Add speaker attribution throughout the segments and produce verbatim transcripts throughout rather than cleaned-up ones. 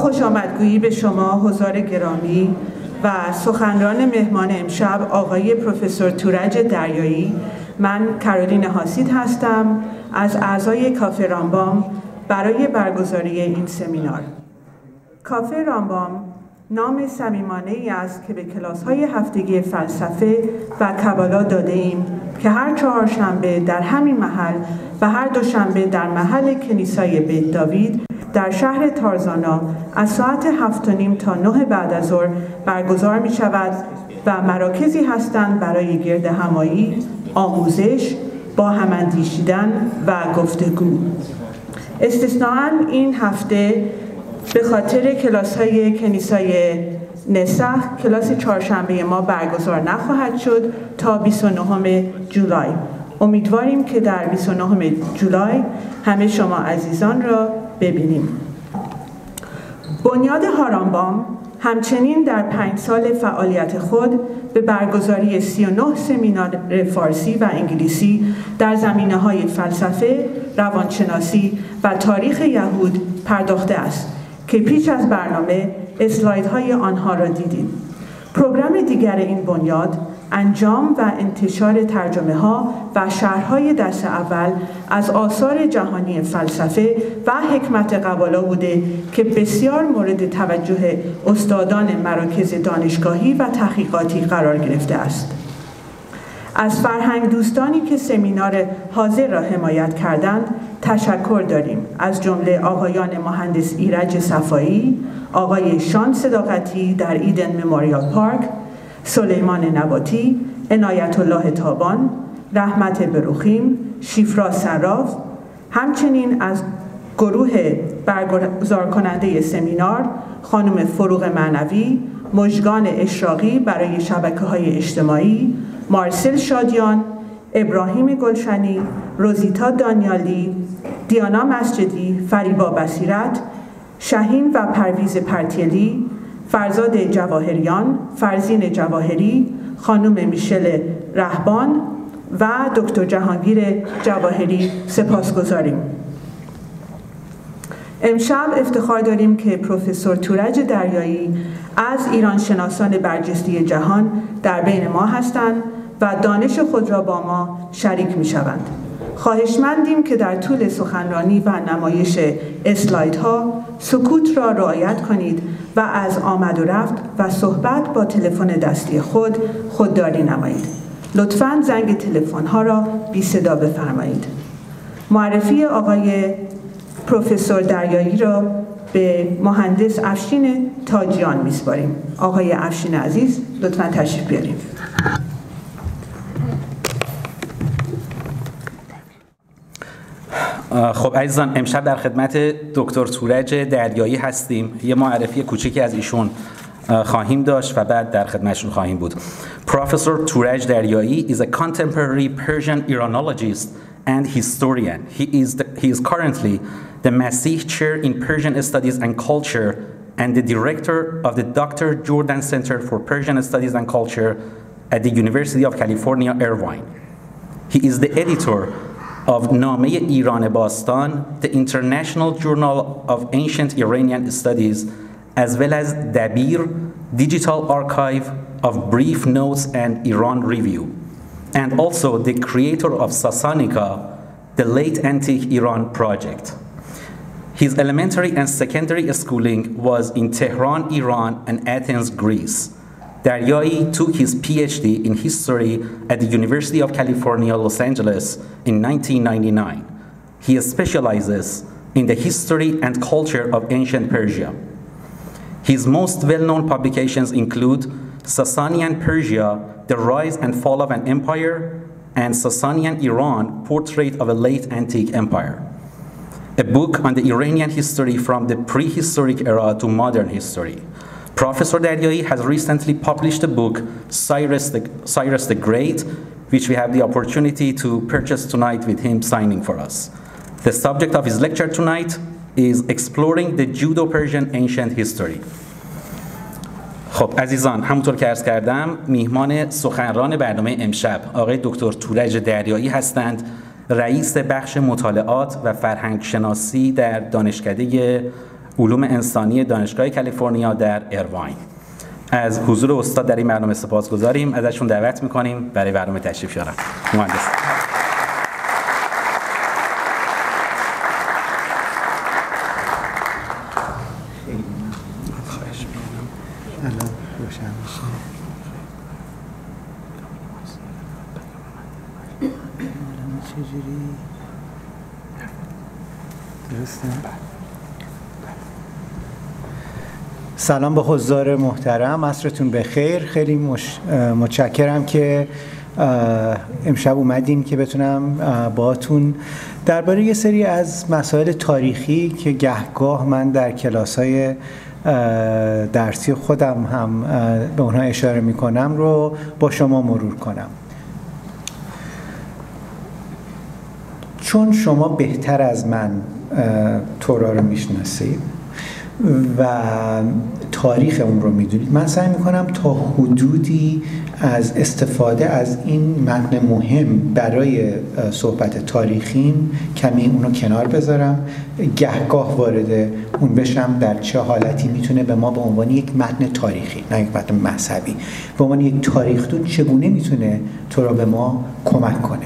Speaker 1: خوش آمدگویی به شما حضار گرامی و سخنران مهمان امشب آقای پروفسور تورج دریایی. من کارولین هاسید هستم از اعضای کافه رامبام برای برگزاری این سمینار. کافه رامبام نام صمیمانه‌ای است که به کلاس‌های هفتگی فلسفه و کبالا داده ایم که هر چهارشنبه در همین محل و هر دوشنبه در محل کنیسای بیت داوید در شهر تارزانا از ساعت هفت و نیم تا نه بعد از ظهر برگزار می شود و مراکزی هستند برای گرد همایی، آموزش، با هم اندیشیدن و گفتگو. استثناءً این هفته به خاطر کلاس های کنیسای نسخ کلاس چهارشنبه ما برگزار نخواهد شد تا بیست و نهم جولای. امیدواریم که در بیست و نهم جولای همه شما عزیزان را ببینیم. بنیاد هارامبام همچنین در پنج سال فعالیت خود به برگزاری سی و نه سمینار فارسی و انگلیسی در زمینه‌های فلسفه، روانشناسی و تاریخ یهود پرداخته است که پیش از برنامه اسلایدهای آنها را دیدید. پروگرام دیگر این بنیاد انجام و انتشار ترجمه ها و شرح‌های دست اول از آثار جهانی فلسفه و حکمت قبالا بوده که بسیار مورد توجه استادان مراکز دانشگاهی و تحقیقاتی قرار گرفته است. از فرهنگ دوستانی که سمینار حاضر را حمایت کردند تشکر داریم، از جمله آقایان مهندس ایرج صفایی، آقای شان صداقتی در ایدن مموریال پارک، سلیمان نباتی، عنایت الله تابان، رحمت بروخیم، شیفرا صراف، همچنین از گروه برگزار کننده سمینار خانم فروغ معنوی، مژگان اشراقی برای شبکه‌های اجتماعی، مارسل شادیان، ابراهیم گلشنی، روزیتا دانیالی، دیانا مسجدی، فریبا بصیرت، شاهین و پرویز پرتیلی، فرزاد جواهریان، فرزین جواهری، خانم میشل رهبان و دکتر جهانگیر جواهری سپاسگزاریم. امشب افتخار داریم که پروفسور تورج دریایی از ایران شناسان برجسته جهان در بین ما هستند و دانش خود را با ما شریک می شوند. خواهشمندیم که در طول سخنرانی و نمایش اسلایدها سکوت را رعایت کنید و از آمد و رفت و صحبت با تلفن دستی خود خودداری نمایید. لطفاً زنگ تلفن‌ها را بی صدا بفرمایید. معرفی آقای پروفسور دریایی را به مهندس افشین تاجیان می‌سپاریم. آقای افشین عزیز لطفاً تشریف بیارید.
Speaker 2: خب عزیزان، امشب در خدمت دکتر تورج دریایی هستیم. یه معرفی کوچیکی از ایشون خواهیم داشت و بعد در خدمتشون خواهیم بود. Professor Turaj Daryai is a contemporary Persian Iranologist and historian. He is the, he is currently the Masih Chair in Persian Studies and Culture and the director of the Doctor Jordan Center for Persian Studies and Culture at the University of California, Irvine. He is the editor of Nameh Iran Bastan, the International Journal of Ancient Iranian Studies, as well as Dabir, Digital Archive of Brief Notes and Iran Review, and also the creator of Sasanika, the Late Antique Iran project. His elementary and secondary schooling was in Tehran, Iran, and Athens, Greece. Daryai took his PhD in history at the University of California, Los Angeles in nineteen ninety-nine. He specializes in the history and culture of ancient Persia. His most well-known publications include Sasanian Persia, The Rise and Fall of an Empire, and Sasanian Iran, Portrait of a Late Antique Empire, a book on the Iranian history from the prehistoric era to modern history. Professor Daryai has recently published a book, Cyrus the, Cyrus the Great, which we have the opportunity to purchase tonight with him signing for us. The subject of his lecture tonight is Exploring the Judo-Persian Ancient History. خب عزیزان، همونطور که عرض کردم میهمان سخنران برنامه امشب آقای دکتر تورج دریایی هستند، رئیس بخش مطالعات و فرهنگ شناسی در دانشکده علوم انسانی دانشگاه کالیفرنیا در ایرواین. از حضور استاد در این برنامه سپاسگزاریم. ازشون دعوت می‌کنیم برای برنامه تشریف بیارن. مهندس
Speaker 3: سلام به حضار محترم، عصرتون بخیر. خیلی مش... متشکرم که امشب اومدین که بتونم باهاتون درباره یه سری از مسائل تاریخی که گهگاه من در کلاس‌های درسی خودم هم به اونها اشاره میکنم رو با شما مرور کنم. چون شما بهتر از من تورا رو میشناسید و تاریخ اون رو میدونید، من سعی میکنم تا حدودی از استفاده از این متن مهم برای صحبت تاریخیم کمی اونو کنار بذارم، گهگاه وارد اون بشم در چه حالتی میتونه به ما به عنوان یک متن تاریخی، نه یک متن مذهبی، به عنوان یک تاریخ‌دون چگونه میتونه تو را به ما کمک کنه.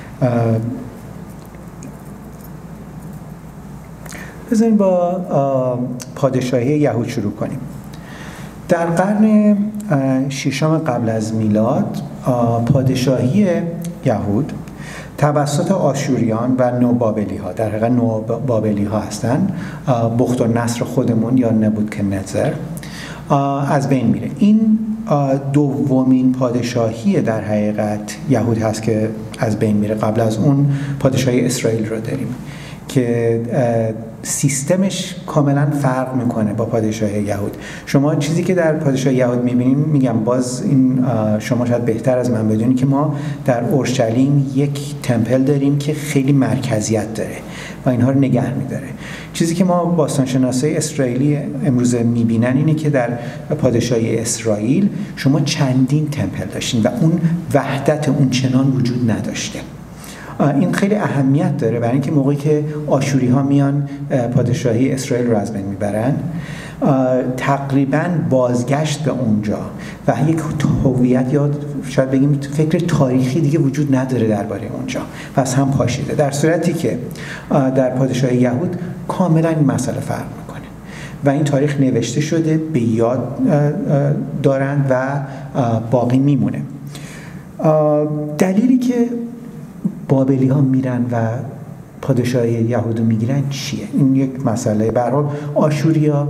Speaker 3: بذاریم با پادشاهی یهود شروع کنیم. در قرن ششم قبل از میلاد پادشاهی یهود توسط آشوریان و نوبابلی ها، در حقیقت نوبابلی ها هستن، بختالنصر خودمون یا نبوکدنصر، از بین میره. این دومین پادشاهی در حقیقت یهود هست که از بین میره. قبل از اون پادشاهی اسرائیل رو داریم که سیستمش کاملا فرق میکنه با پادشاهی یهود. شما چیزی که در پادشاهی یهود میبینیم، میگم باز این شما شاید بهتر از من بدونید که ما در اورشلیم یک تمپل داریم که خیلی مرکزیت داره و اینها رو نگه میداره. چیزی که ما باستانشناسای اسرائیلی امروز میبینن اینه که در پادشاهی اسرائیل شما چندین تمپل داشتین و اون وحدت اون چنان وجود نداشته. این خیلی اهمیت داره برای اینکه موقعی که آشوری ها میان پادشاهی اسرائیل رو از بین میبرن، تقریبا بازگشت به اونجا و یک هویت یا شاید بگیم فکر تاریخی دیگه وجود نداره درباره اونجا و از هم پاشیده، در صورتی که در پادشاهی یهود کاملا این مسئله فرق میکنه و این تاریخ نوشته شده، به یاد دارن و باقی میمونه. دلیلی که بابلی ها میرن و پادشاهی یهود رو میگیرن چیه؟ این یک مسئله. به هر حال آشوریا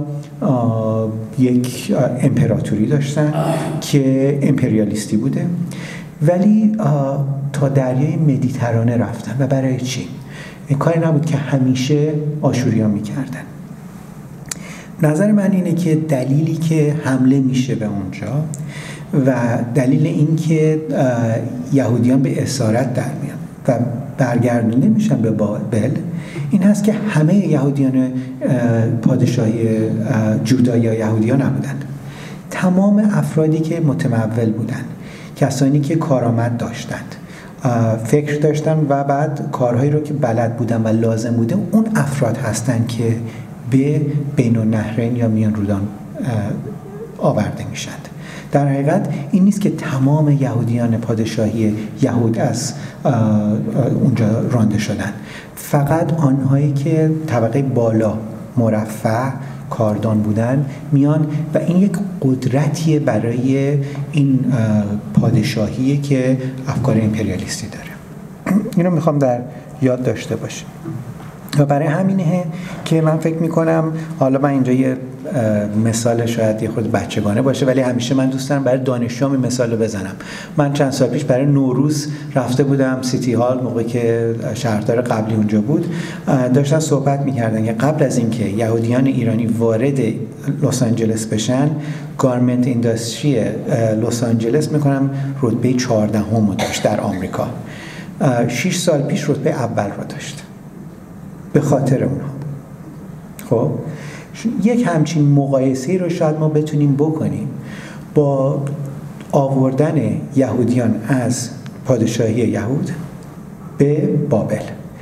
Speaker 3: یک امپراتوری داشتن که امپریالیستی بوده، ولی تا دریای مدیترانه رفتن. و برای چی؟ این کاری نبود که همیشه آشوریا میکردن. نظر من اینه که دلیلی که حمله میشه به اونجا و دلیل این که یهودیان به اسارت در میان و برگردونده میشن به بابل این هست که همه یهودیان پادشاهی جودا یا یهودیان نبودن. تمام افرادی که متمول بودن، کسانی که کارآمد داشتند، فکر داشتن و بعد کارهایی رو که بلد بودن و لازم بوده، اون افراد هستن که به بین النهرین یا میان رودان آورده میشند. در حقیقت این نیست که تمام یهودیان پادشاهی یهود از اونجا رانده شدن، فقط آنهایی که طبقه بالا مرفه کاردان بودن میان و این یک قدرتیه برای این پادشاهیه که افکار امپریالیستی داره. اینو میخوام در یاد داشته باشیم و برای همینه که من فکر میکنم، حالا من اینجا یه مثال شاید یه خود بچگانه باشه ولی همیشه من دوست دارم برای دانشجوام این مثال رو بزنم. من چند سال پیش برای نوروز رفته بودم سیتی هال، موقعی که شهردار قبلی اونجا بود، داشتن صحبت میکردن که قبل از اینکه یهودیان ایرانی وارد لس آنجلس بشن، گارمنت اینداستری لس آنجلس میکنم رتبه چهاردهم رو داشت در آمریکا. شش سال پیش رتبه اول رو داشت به خاطر اونها. خب یک همچین مقایسه‌ای رو شاید ما بتونیم بکنیم با آوردن یهودیان از پادشاهی یهود به بابل.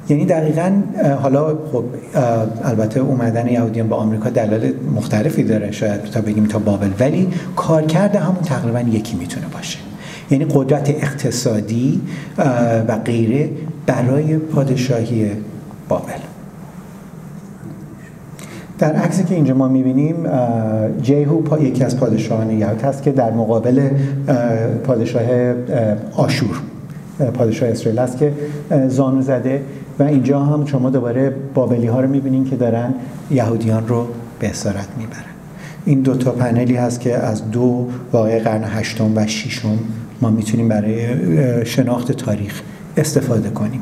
Speaker 3: یعنی دقیقاً حالا خب البته اومدن یهودیان به آمریکا دلایل مختلفی داره، شاید تا بگیم تا بابل، ولی کارکرد همون تقریباً یکی میتونه باشه. یعنی قدرت اقتصادی و غیره برای پادشاهی بابل. در عکسی که اینجا ما می‌بینیم جیهو یکی از پادشاهان یهود هست که در مقابل پادشاه آشور، پادشاه اسرائیل است که زانو زده و اینجا هم شما دوباره بابلی ها رو می‌بینین که دارن یهودیان رو به اسارت میبرن. این دو تا پنلی هست که از دو واقعه قرن هشتم و ششم ما میتونیم برای شناخت تاریخ استفاده کنیم.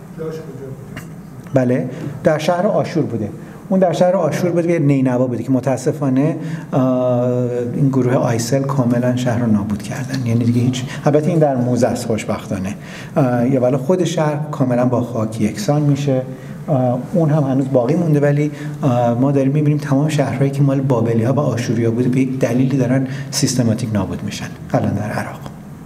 Speaker 3: بله، در شهر آشور بوده. اون در شهر آشور بوده که نینوا بوده که متاسفانه این گروه آیسل کاملا شهر رو نابود کردن. یعنی دیگه هیچ، البته این در موزه است خوشبختانه، یا ولی خود شهر کاملا با خاک یکسان میشه. اون هم هنوز باقی مونده، ولی ما داریم میبینیم تمام شهرهایی که مال بابلی ها و آشوریا بوده به یک دلیلی دارن سیستماتیک نابود میشن الان در عراق.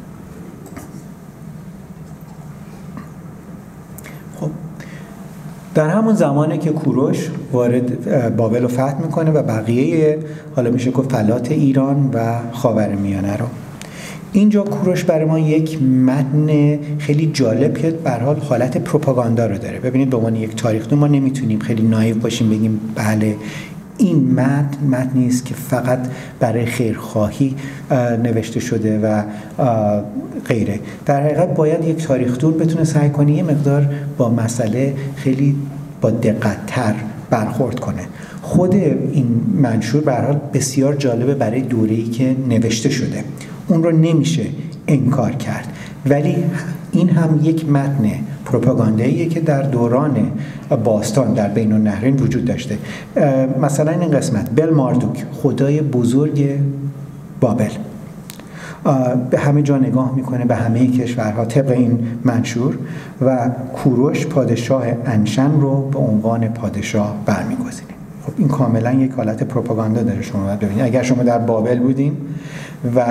Speaker 3: خب در همون زمانه که کوروش وارد بابل رو فتح میکنه و بقیه حالا میشه گفت فلات ایران و خاورمیانه رو، اینجا کوروش برای ما یک متن خیلی جالب که به هر حال حالت پروپاگاندا رو داره. ببینید به عنوان یک تاریخ‌دون ما نمیتونیم خیلی نایو باشیم بگیم بله این متن متنی است که فقط برای خیرخواهی نوشته شده و غیره. در حقیقت باید یک تاریخ‌دون بتونه سعی کنه یه مقدار با مسئله خیلی با دقت‌تر برخورد کنه. خود این منشور به هر حال بسیار جالبه برای دوره‌ای که نوشته شده، اون رو نمیشه انکار کرد، ولی این هم یک متن پروپاگانداییه که در دوران باستان در بین النهرین وجود داشته. مثلا این قسمت بل ماردوک، خدای بزرگ بابل، به همه جا نگاه میکنه، به همه کشورها طبق این منشور، و کوروش پادشاه انشن رو به عنوان پادشاه برمیگزینه. خب این کاملا یک حالت پروپاگاندا داره. شما باید ببینید اگر شما در بابل بودین و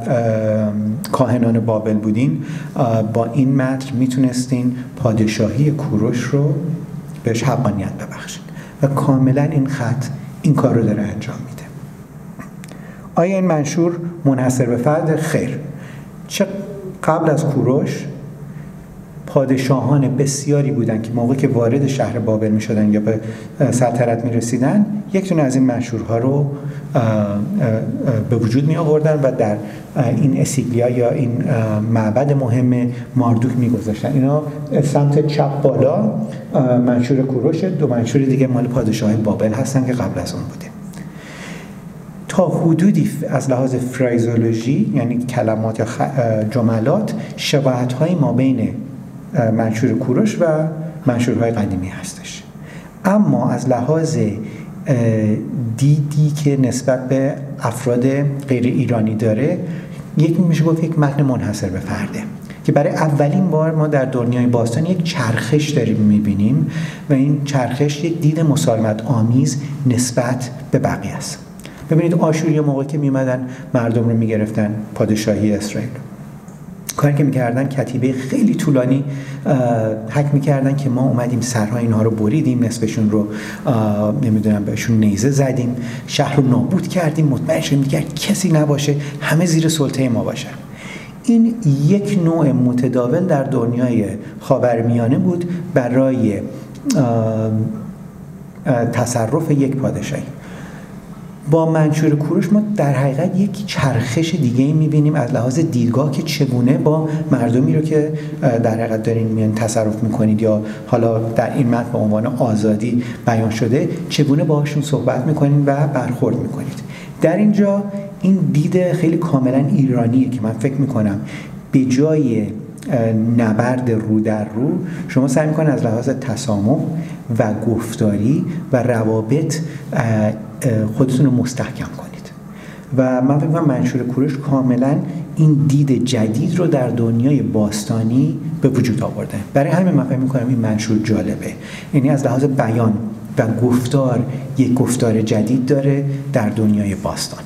Speaker 3: کاهنان بابل بودین، با این متن میتونستین پادشاهی کوروش رو بهش حقانیت ببخشید و کاملا این خط این کار رو داره انجام میده. آیا این منشور منحصر به فرد؟ خیر. چه قبل از کوروش پادشاهان بسیاری بودن که موقعی که وارد شهر بابل می شدن یا به سلطنت می رسیدن، یک دونه از این منشورها رو به وجود می آوردن و در این اسیگلیا یا این معبد مهم ماردوک می گذاشتن. اینا سمت چپ بالا منشور کوروش، دو منشور دیگه مال پادشاه بابل هستن که قبل از اون بوده. تا حدودی از لحاظ فریزولوژی، یعنی کلمات یا جملات، شباهت‌های ما بین منشور کوروش و منشورهای قدیمی هستش، اما از لحاظ دیدی که نسبت به افراد غیر ایرانی داره، یک میشه گفت یک متن منحصر به فرده که برای اولین بار ما در دنیای باستان یک چرخش داریم میبینیم و این چرخش یک دید مسالمت آمیز نسبت به بقیه است. ببینید آشوریا موقعی که میمدن مردم رو میگرفتن، پادشاهی اسرائیل، کاری که میکردن کتیبه خیلی طولانی حک میکردن که ما اومدیم سرها اینها رو بریدیم، نصفشون رو نمیدونم بهشون نیزه زدیم، شهر رو نابود کردیم، مطمئن شدیم دیگر کسی نباشه، همه زیر سلطه ما باشن. این یک نوع متداول در دنیای خاورمیانه بود برای تصرف یک پادشاهی. با منشور کوروش ما در حقیقت یک چرخش دیگه می‌بینیم از لحاظ دیدگاه که چگونه با مردمی رو که در حقیقت دارین میان تصرف می‌کنید یا حالا در این متن به عنوان آزادی بیان شده، چگونه باهاشون صحبت می‌کنید و برخورد می‌کنید. در اینجا این دید خیلی کاملا ایرانیه که من فکر می‌کنم به جای نبرد رو در رو شما سعی می‌کنید از لحاظ تسامح و گفتاری و روابط خودتون رو مستحکم کنید و من فکر می‌کنم منشور کوروش کاملا این دید جدید رو در دنیای باستانی به وجود آورده. برای همین من فکر می‌کنم این منشور جالبه، یعنی از لحاظ بیان و گفتار یک گفتار جدید داره در دنیای باستان.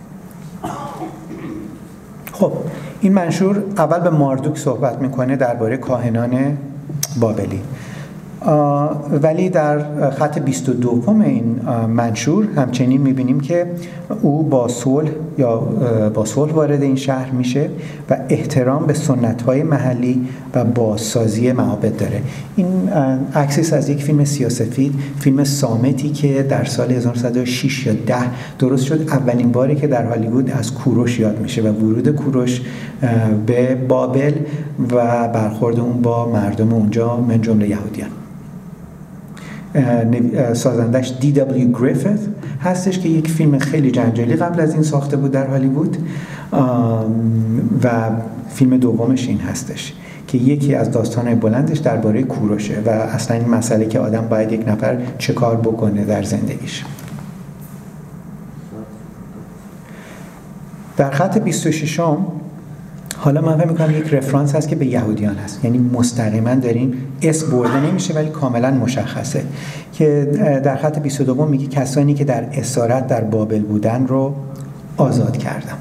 Speaker 3: خب این منشور اول به ماردوک صحبت میکنه درباره کاهنان بابلی. ولی در خط بیست و دو این منشور همچنین میبینیم که او با صلح یا با صلح وارد این شهر میشه و احترام به سنت‌های محلی و بازسازی معابد داره. این عکس از یک فیلم سیاه‌سفید، فیلم صامتی که در سال هزار و نهصد و شش یا ده درست شد. اولین باری که در هالیوود از کوروش یاد میشه و ورود کوروش به بابل و برخورد اون با مردم اونجا من جمله یهودیان. سازندش دی دبلیو گریفیث هستش که یک فیلم خیلی جنجالی قبل از این ساخته بود در هالیوود و فیلم دومش این هستش که یکی از داستان‌های بلندش درباره کوروشه و اصلا این مسئله که آدم باید یک نفر چه کار بکنه در زندگیش. در خط بیست و شش حالا من فکر می‌کنم یک رفرانس هست که به یهودیان هست، یعنی مستقیما داریم اسم برده نمیشه ولی کاملا مشخصه که در خط بیست و دو میگه کسانی که در اسارت در بابل بودن رو آزاد کردم.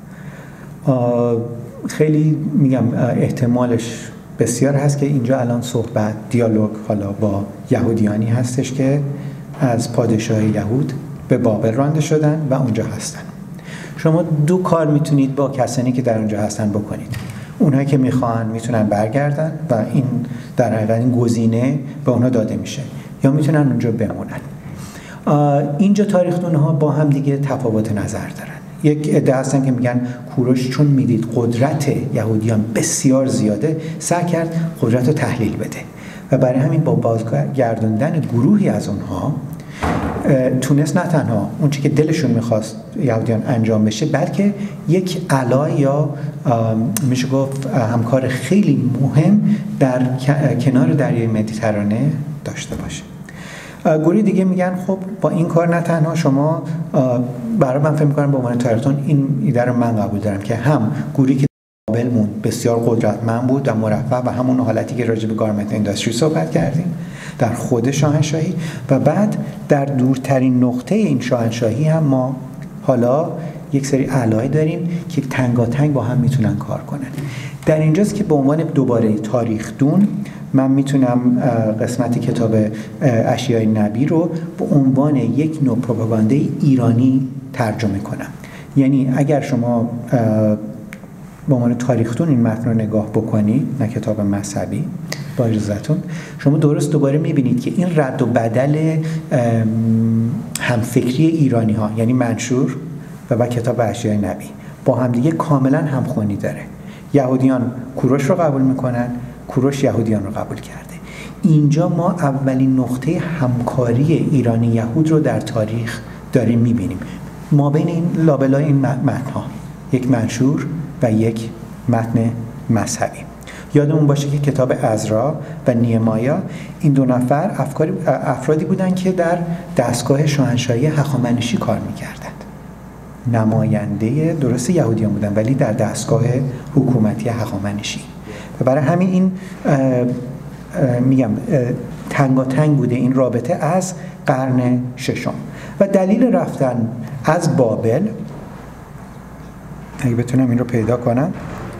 Speaker 3: خیلی میگم احتمالش بسیار هست که اینجا الان صحبت دیالوگ حالا با یهودیانی هستش که از پادشاه یهود به بابل رانده شدن و اونجا هستن. شما دو کار میتونید با کسانی که در اونجا هستن بکنید. اونهایی که میخوان میتونن برگردن و این در حقیقت این گزینه به اونها داده میشه، یا میتونن اونجا بمونن. اینجا تاریخ‌دونها با هم دیگه تفاوت نظر دارن. یک عده هستن که میگن کوروش چون میدید قدرت یهودیان بسیار زیاده سعی کرد قدرت رو تحلیل بده و برای همین با بازگردوندن گروهی از اونها تونست نه تنها اون چی که دلشون میخواست یهودیان انجام بشه بلکه یک علای یا میشه گفت همکار خیلی مهم در کنار دریای مدیترانه داشته باشه. گروه دیگه میگن خب با این کار نه تنها شما برای من فکر میکنم به عنوان تاریخ‌دان این ایده رو من قبول دارم که هم گروهی که بابل مون بسیار قدرتمند بود و مرفه و همون حالتی که راجع به گارمنت انداستری صحبت کردیم در خود شاهنشاهی و بعد در دورترین نقطه این شاهنشاهی هم ما حالا یک سری علای داریم که تنگاتنگ با هم میتونن کار کنن. در اینجاست که به عنوان دوباره تاریخ دون من میتونم قسمت کتاب اشیای نبی رو به عنوان یک نوع پروپاگانده ایرانی ترجمه کنم. یعنی اگر شما به عنوان تاریخ‌دون این متن رو نگاه بکنی، نه کتاب مذهبی، با اجازهتون شما درست دوباره میبینید که این رد و بدل همفکری ایرانی ها یعنی منشور و با کتاب اشیای نبی با همدیگه کاملا همخوانی داره. یهودیان کوروش رو قبول میکنن، کوروش یهودیان رو قبول کرده. اینجا ما اولین نقطه همکاری ایرانی یهود رو در تاریخ داریم میبینیم ما بین این لابلای این متن‌ها، یک منشور و یک متن مذهبی. یادمون باشه که کتاب عزرا و نیهمیا این دو نفر افکاری افرادی بودن که در دستگاه شاهنشاهی هخامنشی کار می‌کردند. نماینده درست یهودیان بودن ولی در دستگاه حکومتی هخامنشی و برای همین این اه، اه، میگم تنگاتنگ بوده این رابطه از قرن ششم و دلیل رفتن از بابل اگه بتونم این رو پیدا کنم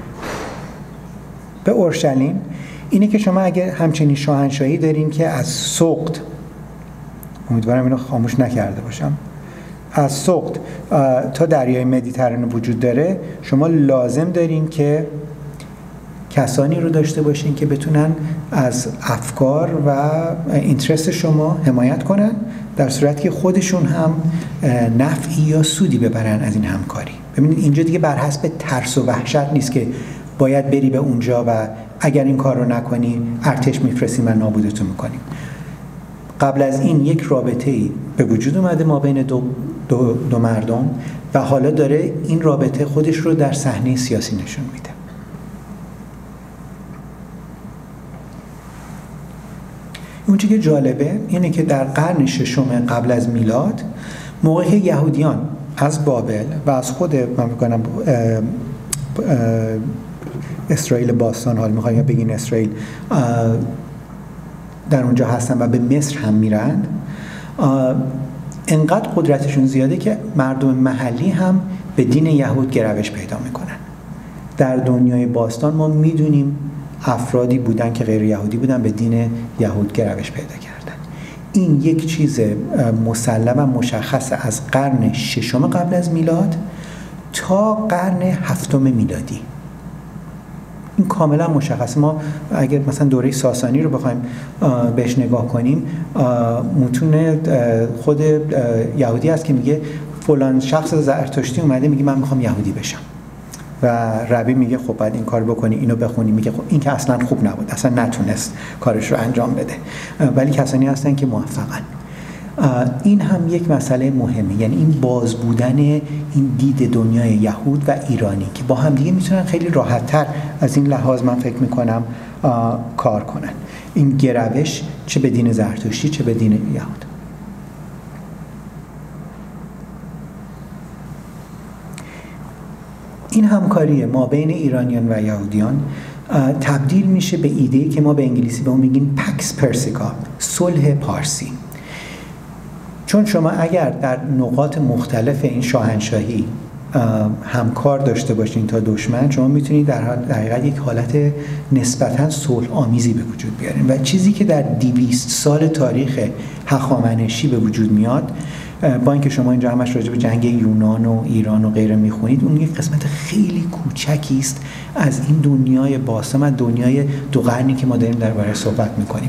Speaker 3: به اورشلیم اینه که شما اگه همچنین شاهنشاهی دارین که از سقط، امیدوارم اینو خاموش نکرده باشم، از سقط تا دریای مدیترانه وجود داره، شما لازم دارین که کسانی رو داشته باشین که بتونن از افکار و اینترست شما حمایت کنن در صورتی که خودشون هم نفعی یا سودی ببرن از این همکاری. ببینید اینجا دیگه بر حسب ترس و وحشت نیست که باید بری به اونجا و اگر این کار رو نکنی ارتش میفرستیم و نابودتون میکنیم. قبل از این یک رابطه‌ای به وجود اومده ما بین دو, دو, دو مردم و حالا داره این رابطه خودش رو در صحنه سیاسی نشون میده. اون چیزی که جالبه اینه که در قرن ششم قبل از میلاد موقعی که یهودیان از بابل و از خود من میگم اسرائیل باستان، حال میخوایم یا بگین اسرائیل، در اونجا هستن و به مصر هم میرن، انقدر قدرتشون زیاده که مردم محلی هم به دین یهود گرایش پیدا میکنن. در دنیای باستان ما میدونیم افرادی بودن که غیر یهودی بودن به دین یهود گرایش پیدا کردن. این یک چیز مسلم و مشخص از قرن ششم قبل از میلاد تا قرن هفتم میلادی. این کاملا مشخصه. ما اگر مثلا دوره ساسانی رو بخوایم بهش نگاه کنیم، متون خود یهودی هست که میگه فلان شخص زرتشتی اومده میگه من میخوام یهودی بشم و ربی میگه خب باید این کار بکنی، اینو بخونی. میگه خب این که اصلا خوب نبود، اصلا نتونست کارش رو انجام بده، ولی کسانی هستن که موفقن. این هم یک مسئله مهمه، یعنی این باز بودن این دید دنیای یهود و ایرانی که با هم دیگه میتونن خیلی راحت‌تر از این لحاظ من فکر میکنم کار کنن. این گرایش چه به دین زرتشتی چه به دین یهود. این همکاری ما بین ایرانیان و یهودیان تبدیل میشه به ایده‌ای که ما به انگلیسی به اون میگیم پکس پرسیکا، صلح پارسی. چون شما اگر در نقاط مختلف این شاهنشاهی همکار داشته باشین تا دشمن، شما میتونید در حقیقت یک حالت نسبتاً صلح آمیزی به وجود بیارین و چیزی که در دویست سال تاریخ هخامنشی به وجود میاد، با اینکه شما اینجا همش راجع به جنگ یونان و ایران و غیره میخونید، اون یک قسمت خیلی کوچکی است از این دنیای باستان و دنیای دو قرنی که ما داریم درباره‌اش صحبت میکنیم.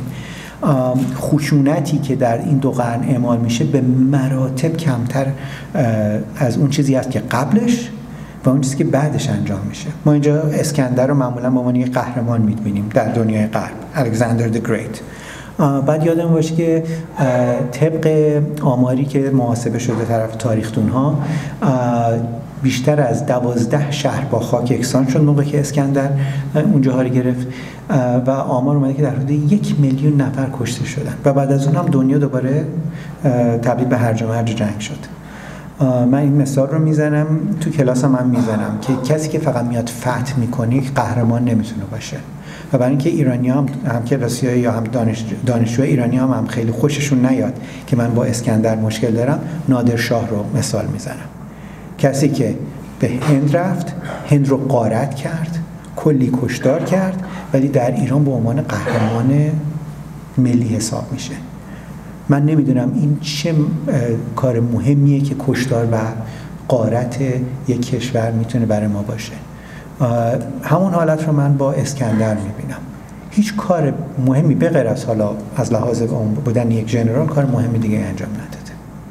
Speaker 3: خشونتی که در این دو قرن اعمال میشه به مراتب کمتر از اون چیزی است که قبلش و اون چیزی که بعدش انجام میشه. ما اینجا اسکندر رو معمولا به عنوان یک قهرمان میبینیم در دنیای غرب، الکساندر دی گریت. بعد یادم باشه که طبق آماری که محاسبه شده طرف تاریخ‌دون ها، بیشتر از دوازده شهر با خاک یکسان شد موقعی که اسکندر اونجاها رو گرفت و آمار اومده که در حدود یک میلیون نفر کشته شدن و بعد از اون هم دنیا دوباره تبدیل به هرج و مرج جنگ شد. من این مثال رو میزنم، تو کلاس هم, هم میزنم که کسی که فقط میاد فتح میکنه یک قهرمان نمیتونه باشه. و برای اینکه ایرانی هم هم کلاسی‌ها یا هم دانش دانشجوی ایرانی هم, هم خیلی خوششون نیاد که من با اسکندر مشکل دارم، نادر شاه رو مثال میزنم. کسی که به هند رفت، هند رو غارت کرد، کلی کشتار کرد، ولی در ایران به عنوان قهرمان ملی حساب میشه. من نمیدونم این چه کار مهمیه که کشتار و غارت یک کشور میتونه برای ما باشه. همون حالت رو من با اسکندر میبینم. هیچ کار مهمی به غیر از حالا از لحاظ بودن یک ژنرال کار مهمی دیگه انجام نداده.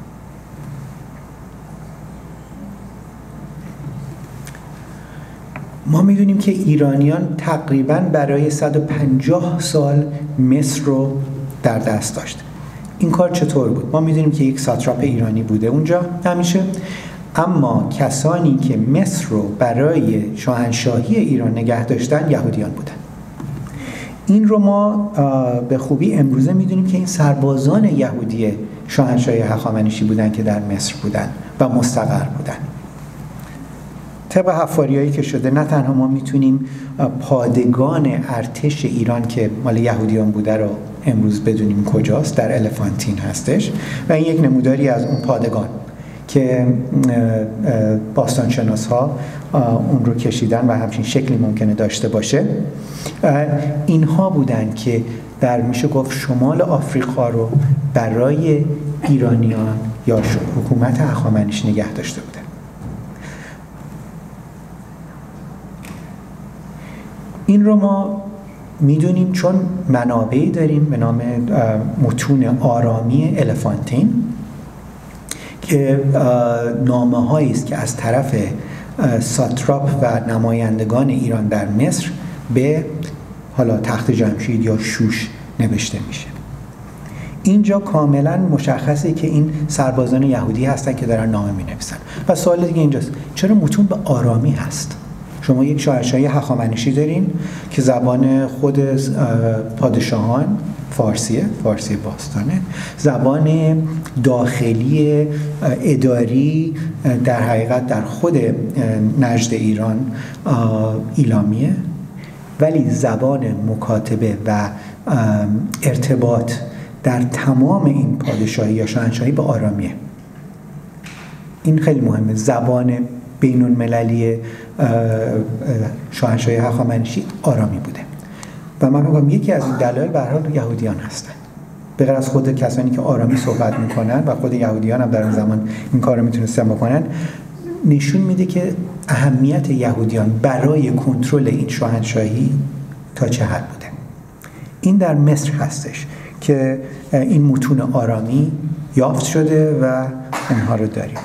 Speaker 3: ما میدونیم که ایرانیان تقریباً برای صد و پنجاه سال مصر رو در دست داشت. این کار چطور بود؟ ما میدونیم که یک ساتراپ ایرانی بوده اونجا همیشه، اما کسانی که مصر رو برای شاهنشاهی ایران نگه داشتن یهودیان بودن. این رو ما به خوبی امروزه میدونیم که این سربازان یهودی شاهنشاهی هخامنشی بودن که در مصر بودن و مستقر بودن. طبق حفاریایی که شده، نه تنها ما میتونیم پادگان ارتش ایران که مال یهودیان بوده رو امروز بدونیم کجاست، در الفانتین هستش و این یک نموداری از اون پادگان که باستانشناس ها اون رو کشیدن و همچین شکلی ممکنه داشته باشه. اینها بودن که در میشه گفت شمال آفریقا رو برای ایرانیان یا حکومت هخامنشی نگه داشته بودن. این رو ما میدونیم چون منابعی داریم به نام متون آرامی الفانتین که نامه هایی است که از طرف ساتراپ و نمایندگان ایران در مصر به حالا تخت جمشید یا شوش نوشته میشه. اینجا کاملا مشخصه که این سربازان یهودی هستن که دارن نامه می نویسن. و سوال دیگه اینجاست، چرا متون به آرامی هست؟ شما یک شاهنشاهی هخامنشی دارین که زبان خود پادشاهان فارسیه، فارسی باستانه، زبان داخلی اداری در حقیقت در خود نجد ایران ایلامیه، ولی زبان مکاتبه و ارتباط در تمام این پادشاهی یا شاهنشاهی به آرامیه. این خیلی مهمه. زبان بین المللی شاهنشاهی هخامنشی آرامی بوده. و من میگم یکی از این دلایل به هر حال یهودیان هستن، به غیر از خود کسانی که آرامی صحبت میکنن و خود یهودیان هم در اون زمان این کار رو میتونستن بکنن، نشون میده که اهمیت یهودیان برای کنترل این شاهنشاهی تا چه حد بوده. این در مصر هستش که این متون آرامی یافت شده و اونها رو داریم.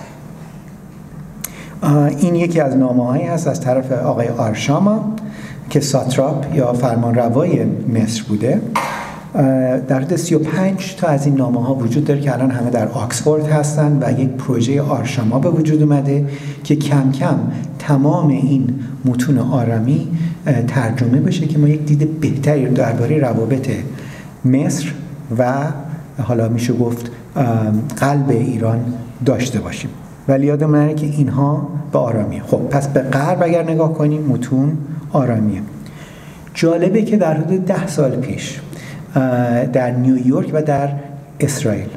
Speaker 3: این یکی از نامه‌هایی هست از طرف آقای آرشاما که ساتراپ یا فرمانروای مصر بوده. در حدود سی و پنج تا از این نامه‌ها وجود داره که الان همه در آکسفورد هستن و یک پروژه آرشاما به وجود اومده که کم کم تمام این متون آرامی ترجمه بشه که ما یک دید بهتری درباره روابط مصر و حالا میشه گفت قلب ایران داشته باشیم. ولی یادمون نره که اینها به آرامیه. خب پس به غرب اگر نگاه کنیم متون آرامیه. جالبه که در حدود ده سال پیش در نیویورک و در اسرائیل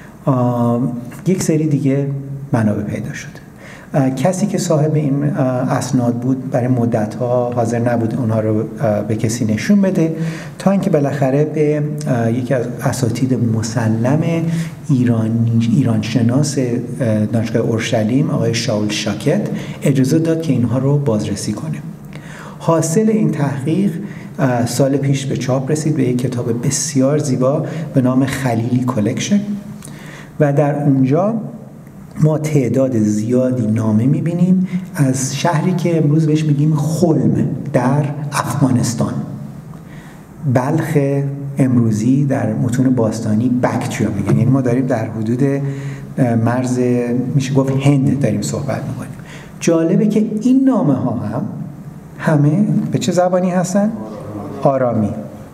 Speaker 3: یک سری دیگه منابع پیدا شد. کسی که صاحب این اسناد بود برای مدت‌ها حاضر نبود اونها رو به کسی نشون بده تا اینکه بالاخره به یکی از اساتید مسلم ایرانی ایران شناس دانشگاه اورشلیم آقای شاول شاکت اجازه داد که اینها رو بازرسی کنه. حاصل این تحقیق سال پیش به چاپ رسید به یک کتاب بسیار زیبا به نام خلیلی کلکشن و در اونجا ما تعداد زیادی نامه می‌بینیم از شهری که امروز بهش میگیم خلم در افغانستان، بلخ امروزی در متون باستانی بکتریا میگن، یعنی ما داریم در حدود مرز میشه گفت هند داریم صحبت میکنیم. جالبه که این نامه ها هم همه به چه زبانی هستن؟ آرامی.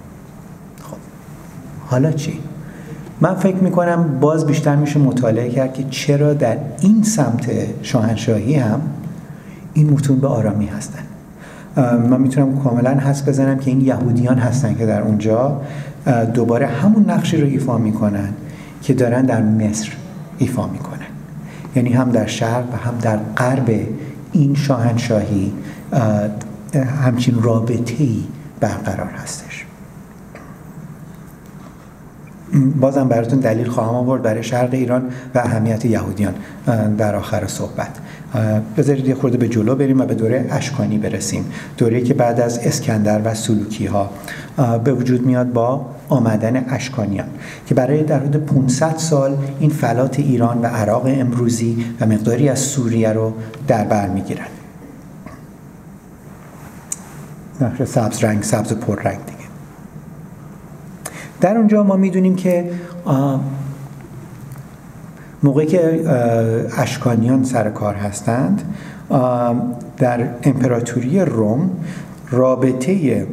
Speaker 3: خب حالا چی؟ من فکر میکنم باز بیشتر میشه مطالعه کرد که چرا در این سمت شاهنشاهی هم این متون به آرامی هستن. من میتونم کاملا حدس بزنم که این یهودیان هستن که در اونجا دوباره همون نقشی رو ایفا میکنن که دارن در مصر ایفا میکنن، یعنی هم در شرق و هم در غرب این شاهنشاهی همچین رابطه‌ای برقرار هستش. بازم براتون دلیل خواهم آورد برای شرق ایران و اهمیت یهودیان در آخر صحبت. بذارید یه خورده به جلو بریم و به دوره اشکانی برسیم، دوره‌ای که بعد از اسکندر و سلوکی ها به وجود میاد با آمدن اشکانیان که برای در حدود پانصد سال این فلات ایران و عراق امروزی و مقداری از سوریه رو در بر میگیرن. نقش سبز رنگ، سبز پر رنگ دیگه. در اونجا ما میدونیم که موقعی که اشکانیان سر کار هستند در امپراتوری روم، رابطه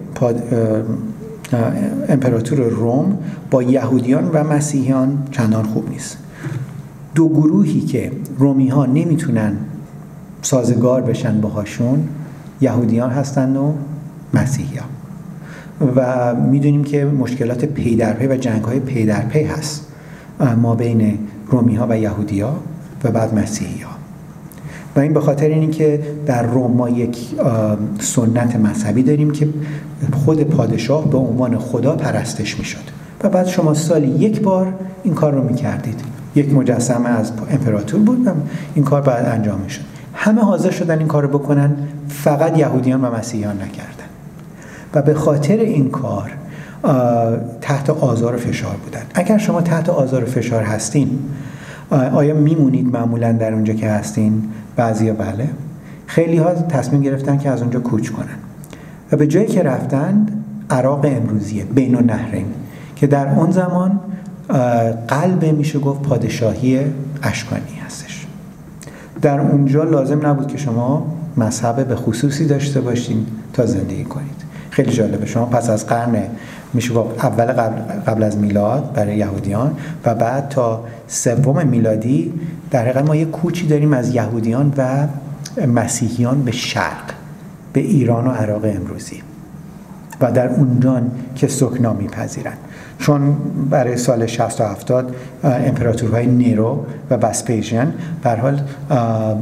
Speaker 3: امپراتور روم با یهودیان و مسیحیان چندان خوب نیست. دو گروهی که رومی ها نمیتونن سازگار بشن باهاشون یهودیان هستند و مسیحیان، و میدونیم که مشکلات پی در پی و جنگ های پی در پی هست ما بین رومی ها و یهودی ها و بعد مسیحی ها، و این به خاطر اینه که در روم ما یک سنت مذهبی داریم که خود پادشاه به عنوان خدا پرستش میشد و بعد شما سالی یک بار این کار رو میکردید. یک مجسمه از امپراتور بود و این کار بعد انجام میشد. همه حاضر شدن این کار رو بکنن، فقط یهودیان و مسیحیان نکردن و به خاطر این کار تحت آزار و فشار بودن. اگر شما تحت آزار و فشار هستین، آیا میمونید معمولا در اونجا که هستین؟ بعضیا بله. خیلی ها تصمیم گرفتن که از اونجا کوچ کنن و به جایی که رفتن عراق امروزیه، بین النهرین، که در اون زمان قلب میشه گفت پادشاهی اشکانی هستش. در اونجا لازم نبود که شما مذهب به خصوصی داشته باشین تا زندگی کنید. خیلی جالبه، شما پس از قرن میشه گفت اول قبل, قبل از میلاد برای یهودیان و بعد تا سوم میلادی در حقیقت ما یک کوچی داریم از یهودیان و مسیحیان به شرق، به ایران و عراق امروزی، و در اونجا که سکنا میپذیرن، چون برای سال شصت و هفتاد امپراتورهای نیرو و وسپیژن به هر حال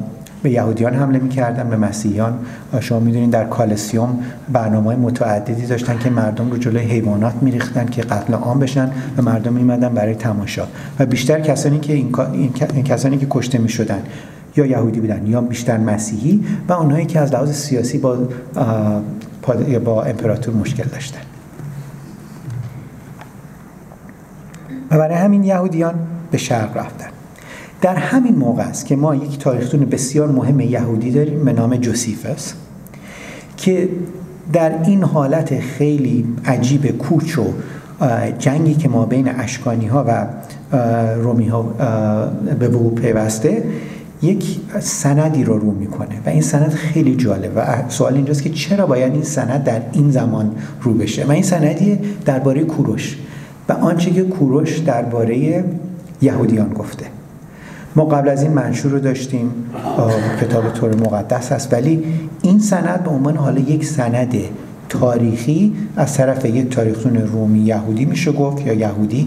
Speaker 3: به یهودیان حمله می‌کردن، به مسیحیان. شما می‌دونید در کالسیوم برنامه‌های متعددی داشتن که مردم رو جلوی حیوانات می‌ریختن که قتل عام بشن و مردم می‌اومدن برای تماشا. و بیشتر کسانی که این, این کسانی که کشته می‌شدن یا یهودی بودن یا بیشتر مسیحی و اونهایی که از لحاظ سیاسی با با امپراتور مشکل داشتن. و برای همین یهودیان به شرق رفتن. در همین موقع است که ما یک تاریخ‌دون بسیار مهم یهودی داریم به نام جوسیفوس که در این حالت خیلی عجیب کوچ و جنگی که ما بین اشکانی‌ها و رومی‌ها به وقوع پیوسته یک سندی رو رو میکنه و این سند خیلی جالب و سوال اینجاست که چرا باید این سند در این زمان رو بشه. و این سندی درباره کوروش و آنچه که کوروش درباره یهودیان گفته. ما قبل از این منشور رو داشتیم، کتاب تور مقدس است، ولی این سند به عنوان حالا یک سند تاریخی از طرف یک تاریخ‌دون رومی یهودی میشه گفت یا یهودی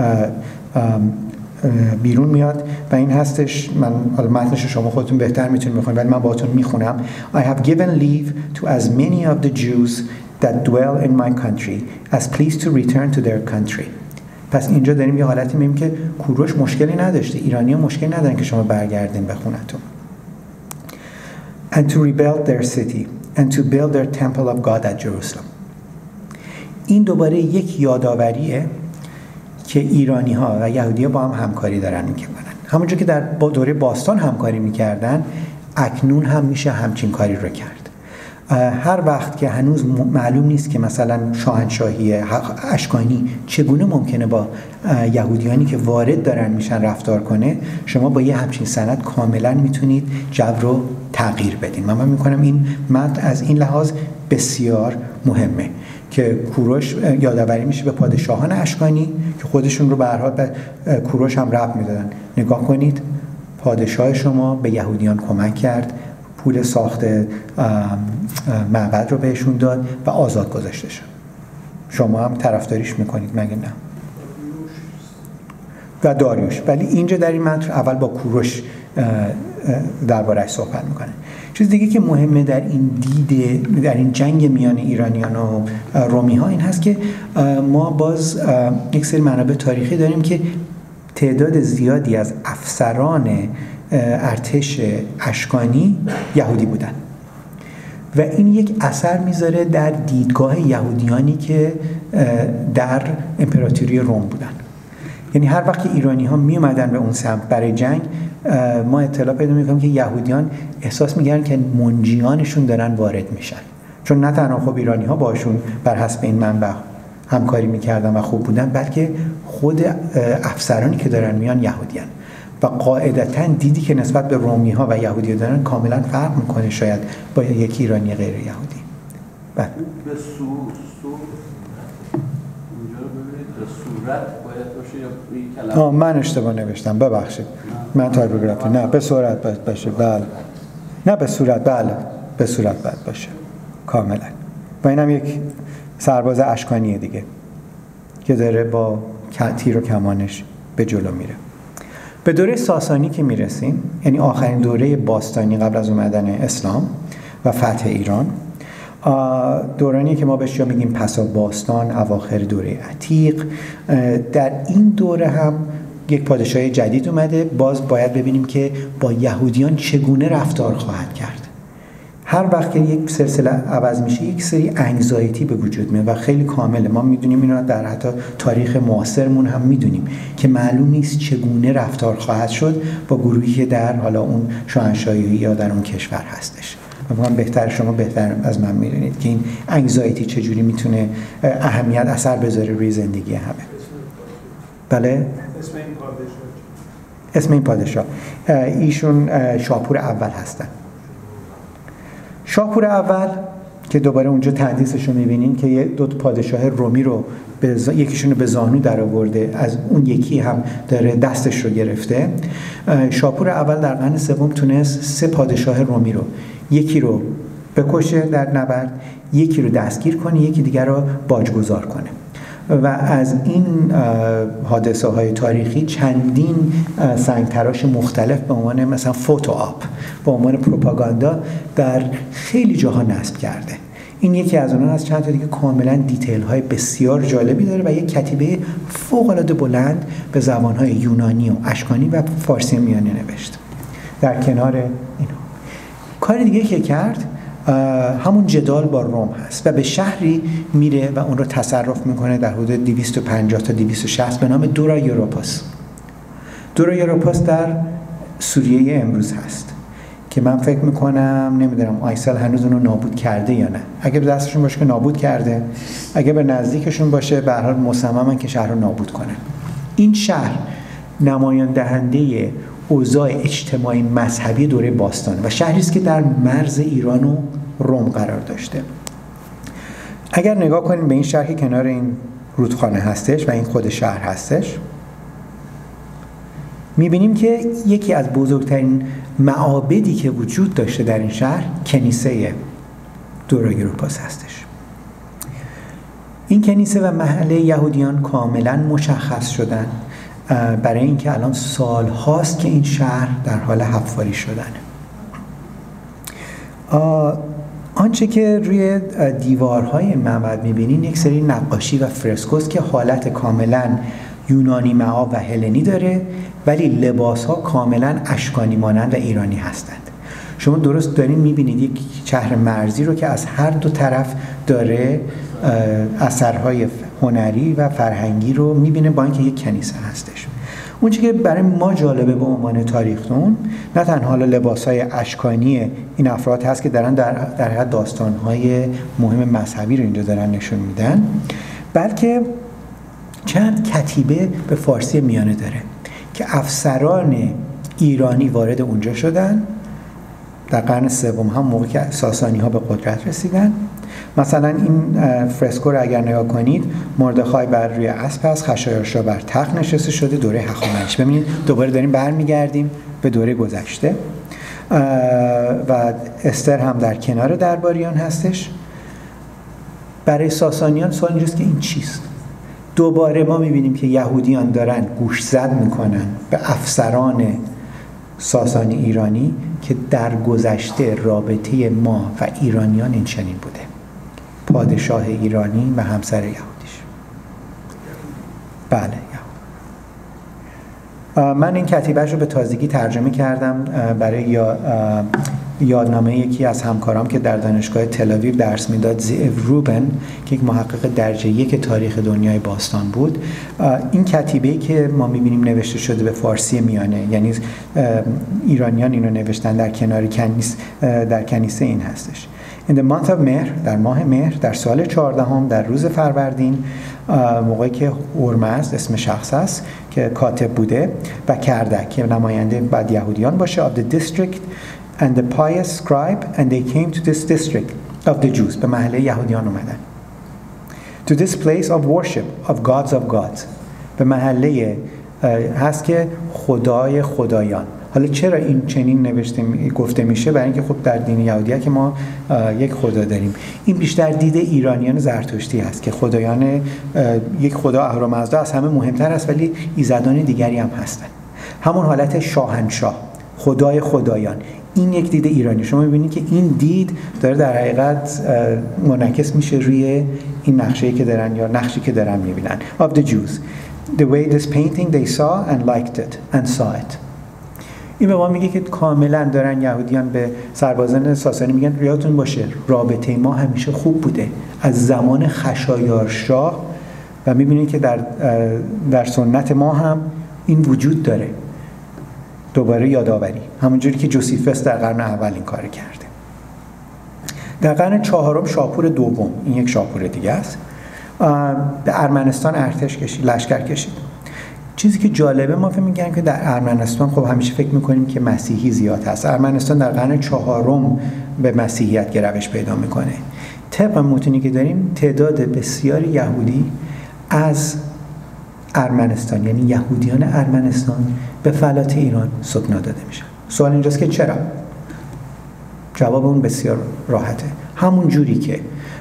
Speaker 3: بیرون میاد و این هستش. من حالا متنش شما خودتون بهتر میتونید بخونید ولی من باهاتون میخونم. I have given leave to as many of the Jews that dwell in my country as please to return to their country. پس اینجا داریم یه حالتی میبینیم که کوروش مشکلی نداشته، ایرانی‌ها مشکلی ندارن که شما برگردین به خونتون. And to rebuild their city and to build their temple of God at Jerusalem. این دوباره یک یادآوریه که ایرانی‌ها و یهودی‌ها با هم همکاری دارن می‌کنن. همونجور که در دوره باستان همکاری می‌کردن، اکنون هم میشه همچین کاری رو کرد. هر وقت که هنوز معلوم نیست که مثلا شاهنشاهی اشکانی چگونه ممکنه با یهودیانی که وارد دارن میشن رفتار کنه، شما با یه همچین سند کاملا میتونید جو رو تغییر بدین. من می‌کنم این متن از این لحاظ بسیار مهمه که کوروش یادآوری میشه به پادشاهان اشکانی که خودشون رو به هر حال به کوروش هم ربط میدادن. نگاه کنید، پادشاه شما به یهودیان کمک کرد، پول ساخت معبد رو بهشون داد و آزاد گذاشته شد. شما هم طرفداریش میکنید مگه نه؟ و داریوش. ولی اینجا در این متن اول با کوروش درباره‌اش صحبت میکنه. چیز دیگه که مهمه در این دیده در این جنگ میان ایرانیان و رومی ها این هست که ما باز یک سری منابع تاریخی داریم که تعداد زیادی از افسران ارتش اشکانی یهودی بودن و این یک اثر میذاره در دیدگاه یهودیانی که در امپراتوری روم بودن. یعنی هر وقت که ایرانی ها می اومدن به اون سمت برای جنگ، ما اطلاع پیدا میکنیم که یهودیان احساس میگن که منجیانشون دارن وارد میشن، چون نه تنها خب ایرانی ها باشون بر حسب این منبع همکاری میکردن و خوب بودن، بلکه خود افسرانی که دارن میان یهودیان و قاعدتاً دیدی که نسبت به رومی ها و یهودی دارن کاملا فرق میکنه شاید با یک ایرانی غیر یهودی. بله.
Speaker 4: به سو سو اونجا رو ببینید به صورت باید باشه یا این کلمه؟
Speaker 3: آه من اشتباه نوشتم، ببخشید. من تایپوگرافی نه به صورت باید باشه. بله. نه به صورت، بله به صورت باید باشه کاملا. و اینم یک سرباز اشکانیه دیگه که داره با تیر و کمانش به جلو میره. به دوره ساسانی که میرسیم، یعنی آخرین دوره باستانی قبل از اومدن اسلام و فتح ایران، دورانی که ما بهش یا میگیم پسا باستان، اواخر دوره عتیق، در این دوره هم یک پادشاه جدید اومده. باز باید ببینیم که با یهودیان چگونه رفتار خواهد کرد. هر وقت که یک سلسله عوض میشه یک سری انگزایتی به وجود میاد و خیلی کامله. ما میدونیم اینو در حتی تاریخ معاصرمون هم میدونیم که معلوم نیست چگونه رفتار خواهد شد با گروهی که در حالا اون شاهنشاهی یا در اون کشور هستش. و من بهتر شما بهتر از من میدونید که این انگزایتی چجوری میتونه اهمیت اثر بذاره روی زندگی همه. بله؟
Speaker 5: اسم این پادشاه
Speaker 3: اسم این پادشاه ایشون شاپور اول هستن. شاپور اول که دوباره اونجا تحدیثش رو می‌بینین که دو تا پادشاه رومی رو به ز... یکیشون رو به زانو در آورده، از اون یکی هم داره دستش رو گرفته. شاپور اول در قرن سوم تونست سه پادشاه رومی رو، یکی رو بکشه در نبرد، یکی رو دستگیر کنه، یکی دیگر رو باجگذار کنه. و از این حادثه های تاریخی چندین سنگ تراش مختلف به عنوان مثلا فوتو آپ به عنوان پروپاگاندا در خیلی جاها نصب کرده. این یکی از اونها از چند تا دیگه کاملا دیتیل های بسیار جالبی داره و یک کتیبه فوق العاده بلند به زبان های یونانی و اشکانی و فارسی میانه نوشت. در کنار اینا کار دیگه که کرد همون جدال با روم هست و به شهری میره و اون رو تصرف میکنه در حدود دویست و پنجاه تا دویست و شصت به نام دورا یوروپاس. دورا یوروپاس در سوریه امروز هست که من فکر میکنم نمیدونم آیسل هنوز اونو نابود کرده یا نه. اگه به دستشون باشه که نابود کرده، اگه به نزدیکشون باشه به هر حال مصممن که شهر رو نابود کنن. این شهر نمایان دهنده اوضاع اجتماعی مذهبی دوره باستان و شهری است که در مرز ایران و روم قرار داشته. اگر نگاه کنیم به این شهر که کنار این رودخانه هستش و این خود شهر هستش، میبینیم که یکی از بزرگترین معابدی که وجود داشته در این شهر کنیسه دورا یوروپاس هستش. این کنیسه و محله یهودیان کاملا مشخص شدن برای اینکه الان سال هاست که این شهر در حال حفاری شدنه. آنچه که روی دیوارهای معبد میبینین یک سری نقاشی و فرسکوست که حالت کاملا یونانی معاب و هلنی داره، ولی لباس ها کاملا اشکانی مانند و ایرانی هستند. شما درست دارین میبینید یک شهر مرزی رو که از هر دو طرف داره اثرهای هنری و فرهنگی رو میبینه با اینکه یک کنیسه هستش. اون چیزی که برای ما جالبه به عنوان تاریخ‌دون نه تنها لباس‌های اشکانی این افراد هست که دارن در در حد داستان‌های مهم مذهبی رو اینجا دارن نشون میدن، بلکه چند کتیبه به فارسی میانه داره که افسران ایرانی وارد اونجا شدن در قرن سوم، هم موقعی که ساسانی‌ها به قدرت رسیدن. مثلا این فرسکو رو اگر نگاه کنید، مردخای بر روی اسب هست، خشایارشا بر تخت نشسته شده، دوره هخامنشی. ببینید دوباره داریم برمیگردیم به دوره گذشته و استر هم در کنار درباریان هستش. برای ساسانیان سوال اینجاست که این چیست؟ دوباره ما میبینیم که یهودیان دارن گوش زد میکنن به افسران ساسانی ایرانی که در گذشته رابطه ما و ایرانیان این چنین بوده. پادشاه ایرانی و همسر یهودیش. بله یهود. من این کتیبه‌اش رو به تازگی ترجمه کردم برای یا یادنامه یکی از همکارام که در دانشگاه تل‌آویو درس میداد، زیو روبن، که یک محقق درجه یک تاریخ دنیای باستان بود. این کتیبه‌ای که ما می‌بینیم نوشته شده به فارسی میانه، یعنی ایرانیان اینو نوشتن در کنار کنیسه در کنیسه این هستش. In the month of مهر، در ماه مهر، در سال چهاردهم، در روز فروردین، موقعی که هرمزد اسم شخص است که کاتب بوده و کردک که نماینده بعد یهودیان باشه of the district and the pious scribe and they came to this district of the Jews، به محله یهودیان اومدن. To this place of worship of gods of gods، به محله هست که خدای خدایان. حالا چرا این چنین نوشته گفته میشه؟ برای اینکه خب در دین یهودیه که ما یک خدا داریم. این بیشتر دید ایرانیان زرتشتی هست که خدایان یک خدا اهورامزدا از همه مهمتر است، ولی ایزدان دیگری هم هستن. همون حالت شاهنشاه، خدای خدایان، این یک دید ایرانی. شما می‌بینید که این دید داره در حقیقت منعکس میشه روی این نقشه‌ای که دارن یا نقشی که دارن می‌بینن. Of the Jews, the way this painting they saw and liked it and saw it. این به ما میگه که کاملا دارن یهودیان به سربازان ساسانی میگن ریاتون باشه، رابطه ما همیشه خوب بوده از زمان خشایارشاه و میبینید که در در سنت ما هم این وجود داره. دوباره یادآوری، همونجوری که جوسیفس در قرن اول این کار کرده. در قرن چهارم شاپور دوم، این یک شاپور دیگه است، به ارمنستان ارتش کشید، لشکر کشید. چیزی که جالبه، ما فکر می‌کنیم که در ارمنستان خب همیشه فکر می‌کنیم که مسیحی زیاد هست. ارمنستان در قرن چهارم به مسیحیت گرایش پیدا می‌کنه. طبق متونی که داریم تعداد بسیاری یهودی از ارمنستان، یعنی یهودیان ارمنستان، به فلات ایران سکنا داده میشن. سوال اینجاست که چرا؟ جواب اون بسیار راحته. همون جوری که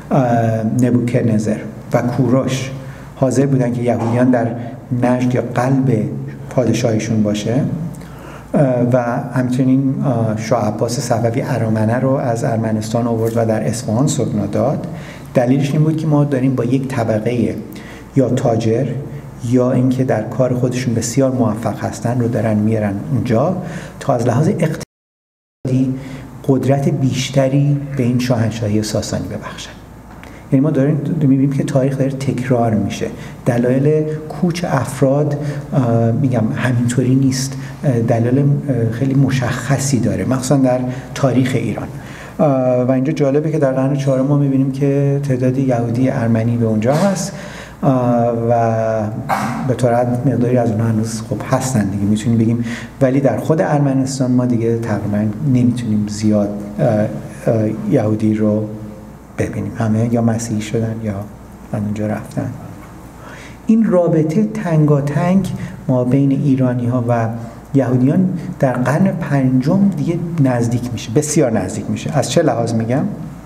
Speaker 3: نبوکدنزر و کوروش حاضر بودن که یهودیان در نجد یا قلب پادشاهیشون باشه، و همچنین شاه عباس صفوی ارامنه رو از ارمنستان آورد و در اصفهان سکنا داد. دلیلش این بود که ما داریم با یک طبقه یا تاجر یا اینکه در کار خودشون بسیار موفق هستن رو دارن میارن اونجا تا از لحاظ اقتصادی قدرت بیشتری به این شاهنشاهی ساسانی ببخشن. یعنی ما داریم میبینیم که تاریخ داره تکرار میشه. دلایل کوچ افراد میگم همینطوری نیست، دلایل خیلی مشخصی داره، مخصوصا در تاریخ ایران. و اینجا جالبه که در قرن چهارم ما میبینیم که تعداد یهودی ارمنی به اونجا هست و به طورت مقداری از اونها هنوز خب هستن دیگه میتونیم بگیم، ولی در خود ارمنستان ما دیگه تقریبا نمیتونیم زیاد یهودی رو ببینیم، همه یا مسیحی شدن یا از اونجا رفتن. این رابطه تنگاتنگ ما بین ایرانی ها و یهودیان در قرن پنجم دیگه نزدیک میشه، بسیار نزدیک میشه. از چه لحاظ میگم؟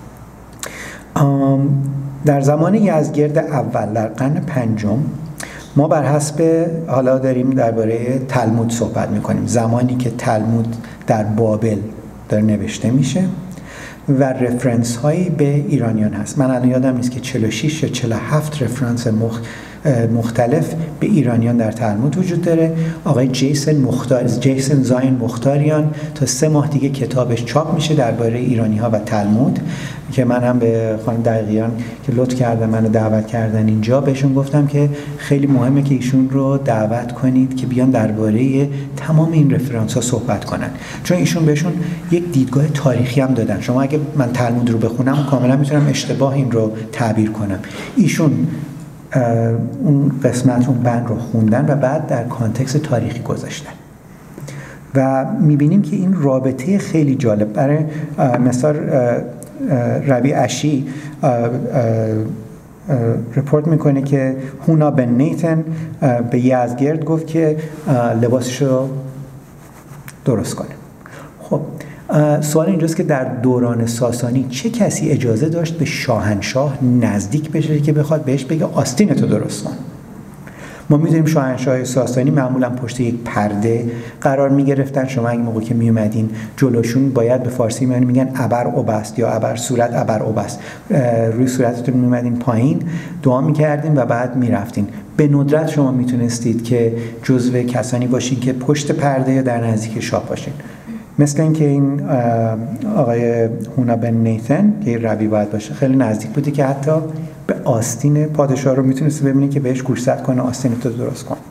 Speaker 3: در زمان یزدگرد اول در قرن پنجم ما بر حسب، حالا داریم درباره تلمود صحبت میکنیم، زمانی که تلمود در بابل داره نوشته میشه و رفرنس هایی به ایرانیان هست. من الان یادم نیست که چهل و شش یا چهل و هفت رفرنس مخ... مختلف به ایرانیان در تلمود وجود داره. آقای جیسن مختار جیسن زاین مختاریان تا سه ماه دیگه کتابش چاپ میشه درباره ایرانی ها و تلمود که من هم به خانم دقیقیان که لطف کردن منو دعوت کردن اینجا بهشون گفتم که خیلی مهمه که ایشون رو دعوت کنید که بیان درباره تمام این رفرنس ها صحبت کنن، چون ایشون بهشون یک دیدگاه تاریخی هم دادن. شما اگه من تلمود رو بخونم کاملا میتونم اشتباه این رو تعبیر کنم. ایشون اون قسمت اون بند رو خوندن و بعد در کانتکست تاریخی گذاشتن و میبینیم که این رابطه خیلی جالب. برای مثال ربی اشی رپورت میکنه که هونا بن نیتن به یزدگرد گفت که لباسش رو درست کنه. خب سوال اینجاست که در دوران ساسانی چه کسی اجازه داشت به شاهنشاه نزدیک بشه که بخواد بهش بگه آستینتو درست کن؟ ما میدونیم شاهنشاه ساسانی معمولا پشت یک پرده قرار میگرفتن. شما این موقع که میومدین جلوشون باید به فارسی میگن میگن ابر اوبست یا ابر صورت ابر اوبست، روی صورتتون میومدین پایین دعا میکردین و بعد میرفتین. به ندرت شما میتونستید که جزو کسانی باشین که پشت پرده یا در نزدیک شاه باشین. مثل اینکه این آقای هونا بن نیتن که ربی باید باشه خیلی نزدیک بودی که حتی به آستین پادشاه رو میتونستی ببینی که بهش گوشزد کنه آستینتو درست کن.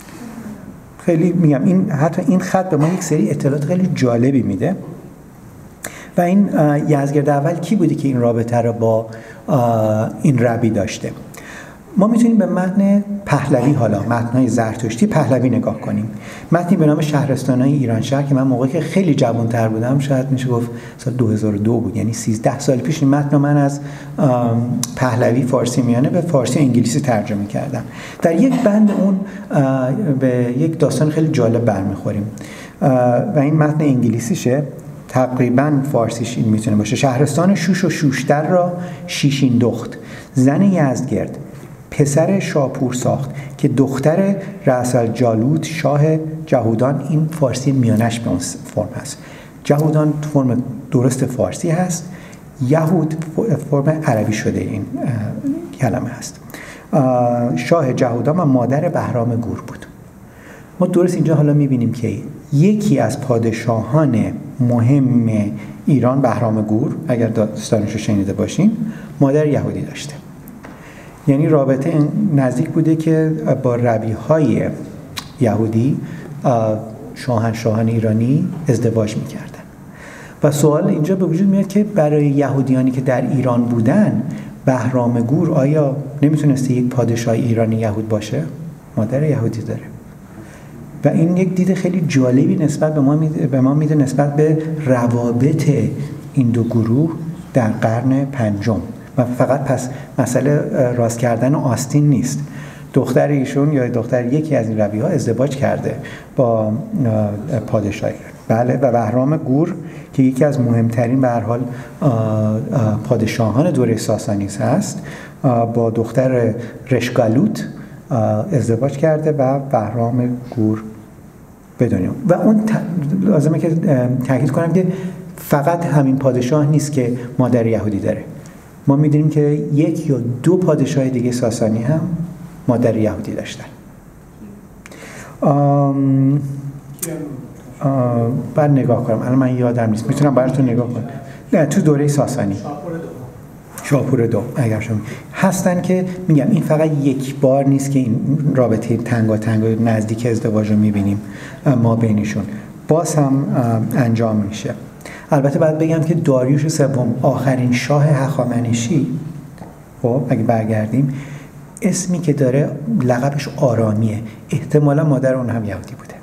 Speaker 3: خیلی میگم این حتی این خط به ما یک سری اطلاعات خیلی جالبی میده. و این یزدگرد اول کی بودی که این رابطه رو با این ربی داشته؟ ما میتونیم به متن پهلوی، حالا متن‌های زرتشتی پهلوی نگاه کنیم. متنی به نام شهرستان‌های ایرانشهر که من موقعی که خیلی جوان‌تر بودم، شاید میشه گفت سال دو هزار و دو بود، یعنی سیزده سال پیش، این متن من از پهلوی فارسی میانه به فارسی و انگلیسی ترجمه کردم. در یک بند اون به یک داستان خیلی جالب برمیخوریم و این متن انگلیسیشه، تقریباً فارسیش این میتونه باشه: شهرستان شوش و شوشتر را شیشین دخت، زن یزدگرد پسر شاپور ساخت که دختر رأسل جالوت شاه جهودان. این فارسی میانش به اون فرم هست. جهودان فرم درست فارسی هست، یهود فرم عربی شده این کلمه هست. شاه جهودان و مادر بهرام گور بود. ما درست اینجا حالا میبینیم که یکی از پادشاهان مهم ایران، بهرام گور، اگر داستانش رو شنیده باشین، مادر یهودی داشته. یعنی رابطه نزدیک بوده که با ربیهای یهودی شاهنشاهان ایرانی ازدواج میکردن. و سوال اینجا به وجود میاد که برای یهودیانی که در ایران بودن، بهرام گور آیا نمیتونسته یک پادشاه ایرانی یهود باشه؟ مادر یهودی داره. و این یک دید خیلی جالبی نسبت به ما میده به ما میده نسبت به روابط این دو گروه در قرن پنجم. و فقط پس مسئله راست کردن آستین نیست. دختر ایشون یا دختر یکی از این ربی‌ها ازدواج کرده با پادشاهی. بله، و بهرام گور که یکی از مهمترین به هر حال پادشاهان دوره ساسانی هست، با دختر رشگالوت ازدواج کرده و بهرام گور به دنیا. و اون ت... لازمه که تاکید کنم که فقط همین پادشاه نیست که مادر یهودی داره. ما می‌دونیم که یک یا دو پادشاه دیگه ساسانی هم مادر یهودی داشتن. آم... بعد نگاه کنم، الان من یادم نیست، میتونم براتون نگاه کنم. نه تو دوره ساسانی شاپور دو اگر شما هستن که میگم این فقط یک بار نیست که این رابطه تنگا تنگا نزدیک ازدواج رو میبینیم ما بینشون، باز هم انجام میشه. البته باید بگم که داریوش سوم آخرین شاه هخامنشی، خب اگه برگردیم اسمی که داره لقبش آرامیه، احتمالا مادر اون هم یهودی بوده.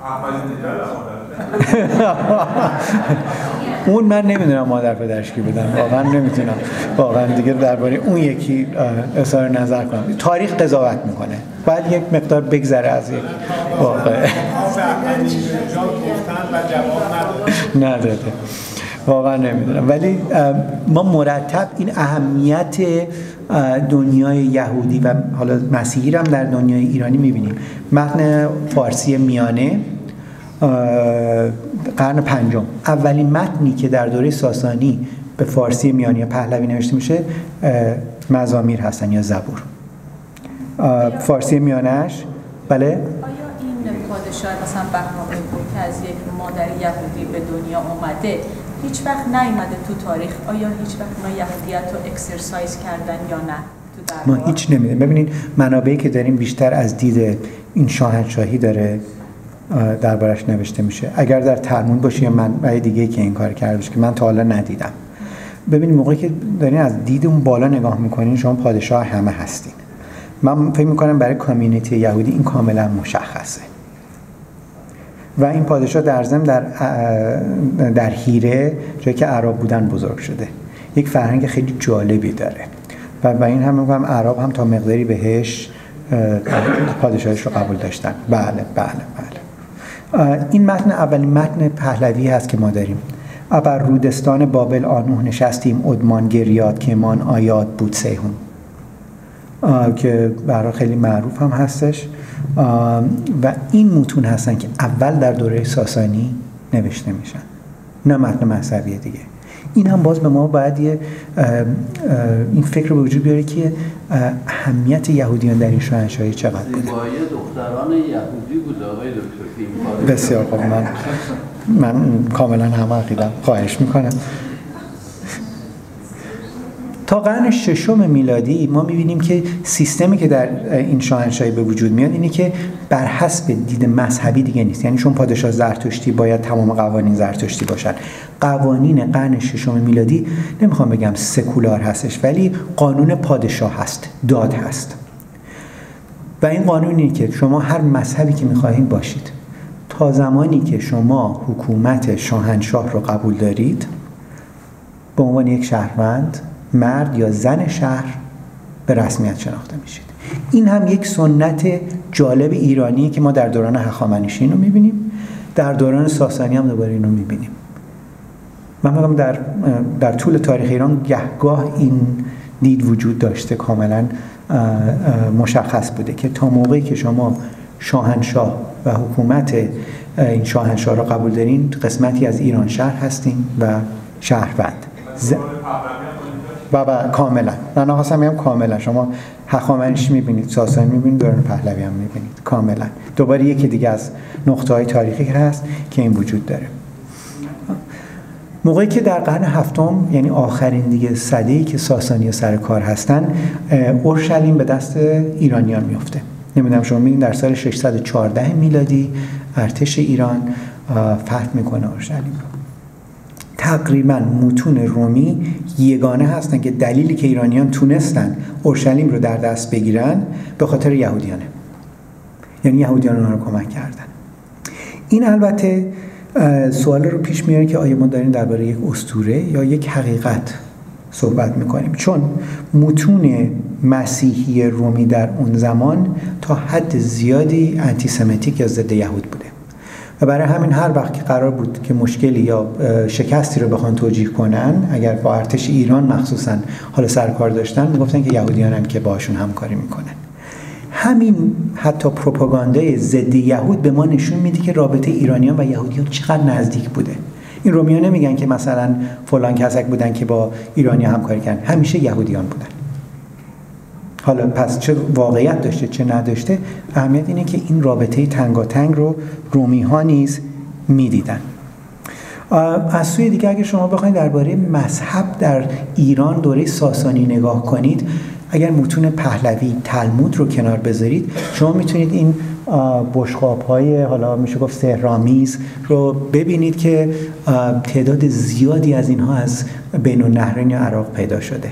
Speaker 3: اون من نمیدونم مادر پدرش کی بودن، واقعا نمیتونم واقعا دیگه درباره اون یکی اظهار نظر کنم. تاریخ قضاوت میکنه، بعد یک مقدار بگذره از یک واقعه. نداده واقعا نمیدونم، ولی ما مرتب این اهمیت دنیای یهودی و حالا مسیحی هم در دنیای ایرانی میبینیم. متن فارسی میانه قرن پنجم، اولین متنی که در دوره ساسانی به فارسی میانه یا پهلوی نوشته میشه مزامیر هستن یا زبور. فارسی میانهش بله.
Speaker 5: آیا این پادشاه مثلا بهرام که از یک مادر یهودی به دنیا اومده هیچ وقت نیومده تو تاریخ؟ آیا هیچ وقت ما یهودیت رو اکسرسایز کردن یا نه تو
Speaker 3: ما هیچ نمیدونیم. ببینید منابعی که داریم بیشتر از دید این شاهنشاهی داره دربارش نوشته میشه. اگر در تلمود باشه یا منبع دیگه که این کار کرده باشه که من تا حالا ندیدم. ببینید موقعی که دارین از دید اون بالا نگاه میکنین شما پادشاه همه هستین. من فکر میکنم برای کامیونیتی یهودی این کاملا مشخصه. و این پادشاه در ضمن در در هیره جایی که عرب بودن بزرگ شده. یک فرهنگ خیلی جالبی داره. و با این هم میگم عرب هم تا مقداری بهش پادشاهش رو قبول داشتن. بله بله بله. این متن اولین متن پهلوی هست که ما داریم. ابر رودستان بابل آنوه نشستیم ادمان گریاد که مان آیاد بود سیهون، که برای خیلی معروف هم هستش. و این متون هستن که اول در دوره ساسانی نوشته میشن، نه متن مذهبی دیگه. این هم باز به ما باید یه این فکر رو به وجود بیاره که اهمیت یهودیان در این شاهنشاهی چقدر بوده.
Speaker 4: زیبایی دختران یهودی بود آقای دکتر.
Speaker 3: بسیار خوب، من من کاملا هم عقیدم. خواهش میکنم. تا قرن ششم میلادی ما می‌بینیم که سیستمی که در این شاهنشاهی به وجود میاد اینه که بر حسب دید مذهبی دیگه نیست. یعنی چون پادشاه زرتشتی باید تمام قوانین زرتشتی باشن. قوانین قرن ششم میلادی نمیخوام بگم سکولار هستش، ولی قانون پادشاه هست، داد هست. و این قانونی که شما هر مذهبی که می‌خواهید باشید، تا زمانی که شما حکومت شاهنشاه رو قبول دارید، به عنوان یک شهروند، مرد یا زن شهر به رسمیت شناخته میشید. این هم یک سنت جالب ایرانی که ما در دوران هخامنشی رو میبینیم، در دوران ساسانی هم دوباره اینو میبینیم. من میگم در در طول تاریخ ایران گهگاه این دید وجود داشته، کاملا مشخص بوده که تا موقعی که شما شاهنشاه و حکومت این شاهنشاه رو قبول دارین، قسمتی از ایران شهر هستین و شهروند. ز... بابا کاملا. من خواستم بگم کاملا. شما هخامنشی میبینید، ساسانی میبینید، دوران پهلوی هم میبینید. کاملا. دوباره یکی دیگه از نقطه‌های تاریخی هست که این وجود داره. موقعی که در قرن هفتم، یعنی آخرین دیگه سده‌ای که ساسانی سر کار هستن، اورشلیم به دست ایرانیان میفته. نمیدونم شما میبینید در سال ششصد و چهارده میلادی ارتش ایران فتح میکنه اورشلیم. تقریبا متون رومی یگانه هستن که دلیلی که ایرانیان تونستن اورشلیم رو در دست بگیرن به خاطر یهودیانه، یعنی یهودیان اونها رو کمک کردن. این البته سوال رو پیش میاره که آیا ما داریم درباره یک اسطوره یا یک حقیقت صحبت میکنیم، چون متون مسیحی رومی در اون زمان تا حد زیادی آنتی سمیتیک یا ضد یهود بوده و برای همین هر وقت که قرار بود که مشکلی یا شکستی رو بخوان توجیه کنن، اگر با ارتش ایران مخصوصا حال سرکار داشتن، میگفتن که یهودیانن که باشون همکاری میکنن. همین حتی پروپاگاندای ضد یهود به ما نشون میده که رابطه ایرانیان و یهودیان چقدر نزدیک بوده. این رومیا نمیگن که مثلا فلان کسک بودن که با ایرانی همکاری کردن، همیشه یهودیان بودن. حالا پس چه واقعیت داشته چه نداشته، اهمیت اینه که این رابطه تنگاتنگ رو رومی ها نیز میدیدن. از سوی دیگه اگه شما بخواید درباره مذهب در ایران دوره ساسانی نگاه کنید، اگر متون پهلوی، تلمود رو کنار بذارید، شما میتونید این بشقاب‌های حالا میشه گفت سحرآمیز رو ببینید که تعداد زیادی از اینها از بین النهرین یا عراق پیدا شده.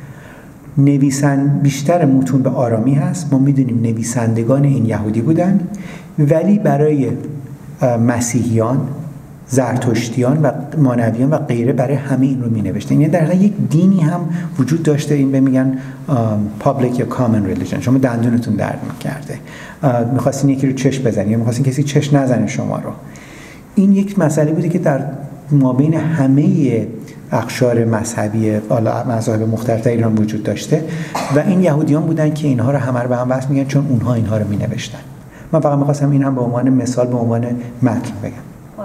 Speaker 3: نویسن بیشتر متون به آرامی هست. ما میدونیم نویسندگان این یهودی بودن، ولی برای مسیحیان، زرتشتیان و مانویان و غیره برای همه این رو می نوشته. یعنی در حقیقت یک دینی هم وجود داشته، این به میگن public یا common religion. شما دندونتون درد میکرده، میخواستین یکی رو چش بزنی یا میخواستین کسی چش نزنه شما رو. این یک مسئله بوده که در مابین همه اقشار مذهبی مذاهب مختلف ایران وجود داشته و این یهودیان بودن که اینها رو همه رو به هم وصل میگن چون اونها اینها رو می نوشتن. من فقط میخواستم این هم به عنوان مثال به عنوان متن بگم.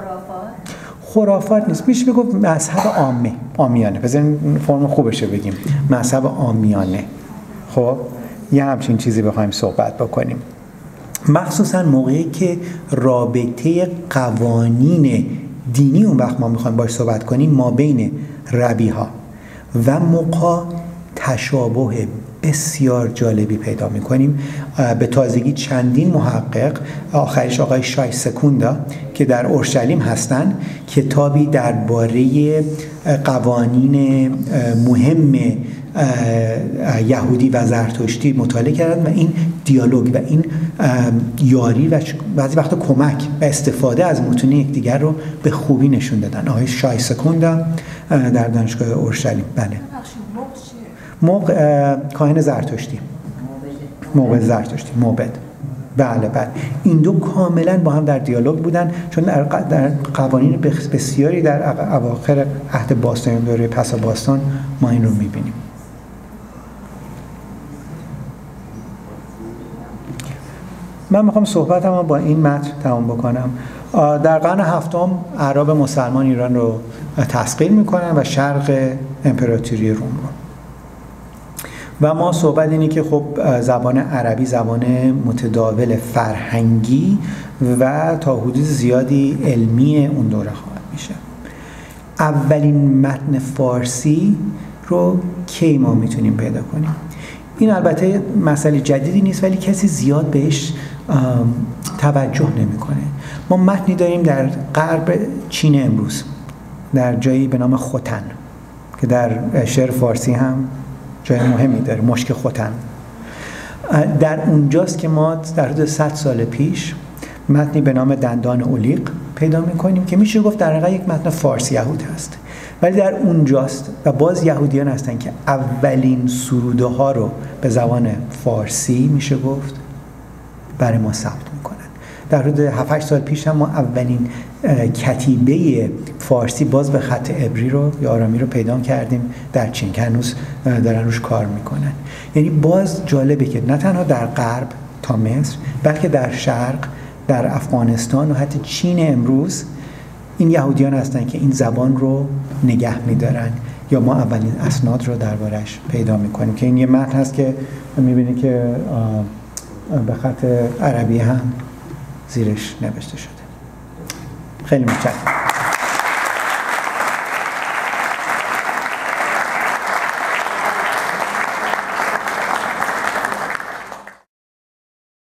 Speaker 3: خرافات نیست، میشه بگم مذهب عامه، عامیانه. بذارین فرم خوبشه بگیم مذهب عامیانه. خب یه همچین چیزی بخوایم صحبت بکنیم، مخصوصا موقعی که رابطه قوانین دینی اون وقت ما میخوایم باش صحبت کنیم ما بین ربیها و مقا تشابه بسیار جالبی پیدا میکنیم. به تازگی چندین محقق، آخرش آقای شای سکوندا که در اورشلیم هستن، کتابی درباره قوانین مهم یهودی و زرتشتی مطالعه کردن و این دیالوگ و این یاری و بعضی وقتا کمک و استفاده از متون یکدیگر رو به خوبی نشون دادن. آقای شای سکوندا در دانشگاه اورشلیم. بله. موق کاهن زرتشتی، موبد زرتشتی، موبد. بله بله. این دو کاملا با هم در دیالوگ بودن، چون در در قوانین بسیاری در اواخر عهد باستان، دوره پس باستان، ما این رو می‌بینیم. من میخوام صحبتمو با این متن تمام بکنم. در قرن هفتم اعراب مسلمان ایران رو تسخیر میکنن و شرق امپراتوری روم رو. و ما صحبت اینه که خب زبان عربی زبان متداول فرهنگی و تا حدود زیادی علمی اون دوره خواهد میشه. اولین متن فارسی رو کی ما میتونیم پیدا کنیم؟ این البته مسئله جدیدی نیست، ولی کسی زیاد بهش توجه نمیکنه. ما متنی داریم در غرب چین امروز، در جایی به نام خوتن که در شعر فارسی هم جای مهمی داره، مشک خوتن. در اونجاست که ما در حدود صد سال پیش متنی به نام دندان اولیق پیدا میکنیم که میشه گفت در واقع یک متن فارسی یهود هست، ولی در اونجاست و باز یهودیان هستن که اولین سروده ها رو به زبان فارسی میشه گفت برای ما ثبت میکنن. در حدود هفت هشت سال پیش هم ما اولین کتیبه فارسی باز به خط عبری رو یا آرامی رو پیدا کردیم در چین که هنوز دارن روش کار میکنن. یعنی باز جالبه که نه تنها در غرب تا مصر، بلکه در شرق، در افغانستان و حتی چین امروز این یهودیان هستن که این زبان رو نگه میدارن یا ما اولین اسناد رو دربارش پیدا میکنیم که این یه متن هست که میبینی که به خط عربی هم زیرش نوشته شده. خیلی متشکرم.